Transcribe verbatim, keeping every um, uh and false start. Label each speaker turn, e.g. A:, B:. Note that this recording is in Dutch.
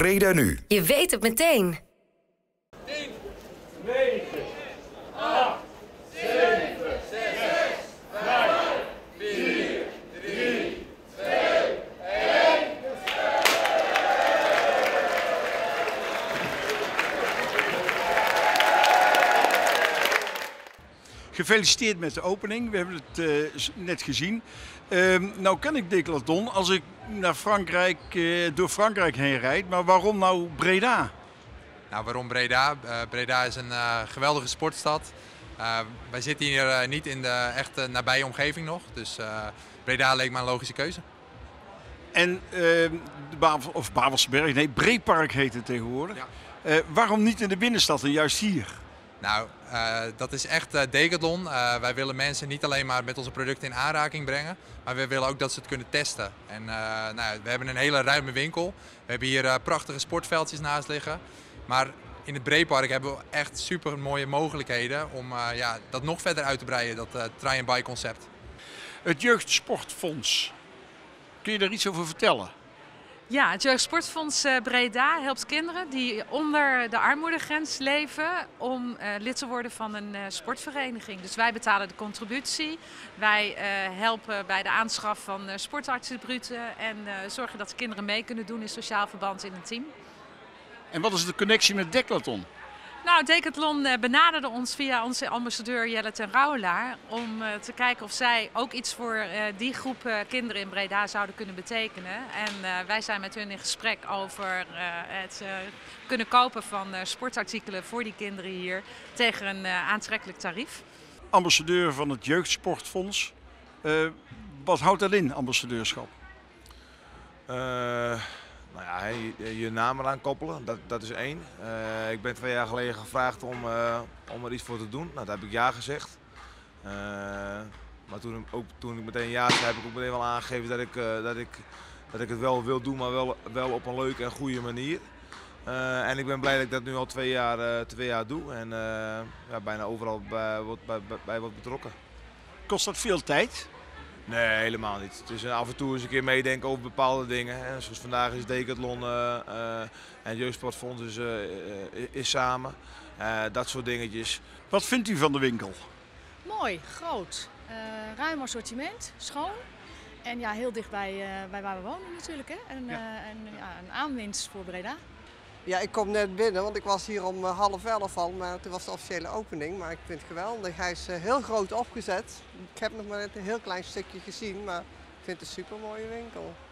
A: Breda Nu.
B: Je weet het meteen.
C: tien, negen, acht, zeven, zes, vijf, vier, drie, twee, één.
D: Gefeliciteerd met de opening. We hebben het uh, net gezien. Uh, nou ken ik Decathlon als ik naar Frankrijk, uh, door Frankrijk heen rijd. Maar waarom nou Breda?
E: Nou, waarom Breda? Uh, Breda is een uh, geweldige sportstad. Uh, wij zitten hier uh, niet in de echte nabije omgeving nog. Dus uh, Breda leek me een logische keuze.
D: En uh, de Bavel, of Bavelsberg, nee, Breepark heet het tegenwoordig. Ja. Uh, waarom niet in de binnenstad en juist hier?
E: Nou, uh, dat is echt uh, Decathlon. Uh, wij willen mensen niet alleen maar met onze producten in aanraking brengen, maar we willen ook dat ze het kunnen testen. En uh, nou, we hebben een hele ruime winkel. We hebben hier uh, prachtige sportveldjes naast liggen. Maar in het Breepark hebben we echt super mooie mogelijkheden om uh, ja, dat nog verder uit te breiden, dat uh, try and buy concept.
D: Het Jeugdsportfonds, kun je daar iets over vertellen?
F: Ja, het Jeugdsportfonds Breda helpt kinderen die onder de armoedegrens leven om uh, lid te worden van een uh, sportvereniging. Dus wij betalen de contributie, wij uh, helpen bij de aanschaf van uh, sportattributen en uh, zorgen dat de kinderen mee kunnen doen in sociaal verband in een team.
D: En wat is de connectie met Decathlon?
F: Nou, Decathlon benaderde ons via onze ambassadeur Jelle ten Rouwelaar om uh, te kijken of zij ook iets voor uh, die groep uh, kinderen in Breda zouden kunnen betekenen. En uh, wij zijn met hun in gesprek over uh, het uh, kunnen kopen van uh, sportartikelen voor die kinderen hier tegen een uh, aantrekkelijk tarief.
D: Ambassadeur van het Jeugdsportfonds. Uh, wat houdt dat in, ambassadeurschap?
G: Uh... Nou ja, je, je naam eraan koppelen, dat, dat is één. Uh, ik ben twee jaar geleden gevraagd om, uh, om er iets voor te doen. Nou, daar heb ik ja gezegd. Uh, maar toen, ook, toen ik meteen ja zei, heb ik ook meteen wel aangegeven dat ik, uh, dat ik, dat ik het wel wil doen, maar wel, wel op een leuke en goede manier. Uh, en ik ben blij dat ik dat nu al twee jaar, uh, twee jaar doe en uh, ja, bijna overal bij, bij, bij, bij wordt betrokken.
D: Kost dat veel tijd?
G: Nee, helemaal niet. Het is af en toe eens een keer meedenken over bepaalde dingen. Hè. Zoals vandaag is Decathlon uh, uh, en het Jeugdsportfonds is, uh, uh, is samen. Uh, dat soort dingetjes.
D: Wat vindt u van de winkel?
H: Mooi, groot, uh, ruim assortiment, schoon. En ja, heel dicht bij, uh, bij waar we wonen natuurlijk. Hè. En, uh, en ja, een aanwinst voor Breda.
I: Ja, ik kom net binnen, want ik was hier om uh, half elf al, maar toen was de officiële opening. Maar ik vind het geweldig. Hij is uh, heel groot opgezet. Ik heb nog maar net een heel klein stukje gezien, maar ik vind het een super mooie winkel.